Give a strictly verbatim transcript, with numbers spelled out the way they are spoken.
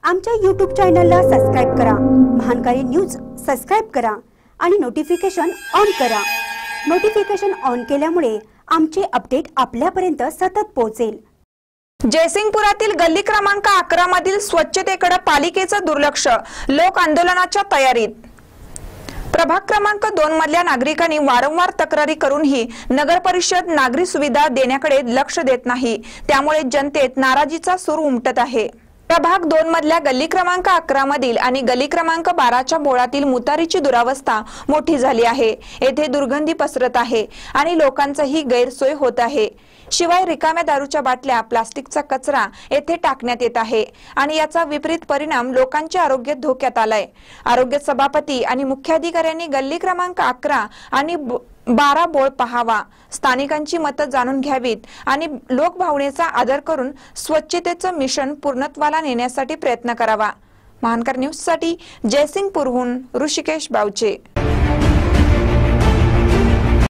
आमच्या यूट्यूब चॅनलला सबस्क्राइब करा, महानकारी न्यूज सबस्क्राइब करा आणि नोटिफिकेशन ऑन करा। नोटिफिकेशन ऑन केल्यामुळे आमचे अपडेट आपल्यापर्यंत सतत पोहोचेल। जयसिंगपुरातील गल्ली क्रमांक अकरा मधील स्वच्छतेकडे पालिकेचं दुर्लक्ष, लोक आंदोलनाच्या तयारीत। प्रभाग क्रमांक दोन मधल्या नागरिकांनी वारंवार तक्रारी करूनही नगर परिषद नागरी सुविधा देण्याकडे लक्ष देत नाही, त्यामुळे जनतेत नाराजीचा सूर उमटत आहे। प्रभाग दोन मधल्या गल्ली क्रमांक अकरा मधील आणि गल्ली क्रमांक बाराच्या बोळातील मुतारीची दुरावस्था मोठी झाली आहे। येथे दुर्गंधी पसरत आहे आणि लोकांचाही गैरसोय होत आहे। शिवाय रिकाम्या दारूच्या बाटल्या, प्लास्टिकचा कचरा येथे टाकण्यात येत आहे आणि याचा विपरीत परिणाम लोकांचे आरोग्य धोक्यात आलाय। आरोग्य सभापती आणि मुख्याधिकाऱ्यांनी गल्ली क्रमांक अकरा आणि बारा बोळ पहावा, स्थानिकांची मतं जाणून घ्यावीत आणि लोकभावनेचा आदर करून स्वच्छतेचं मिशन पूर्णत्वाला नेण्यासाठी प्रयत्न करावा। महानकर न्यूज साठी जयसिंगपूरहून ऋषिकेश बावचे।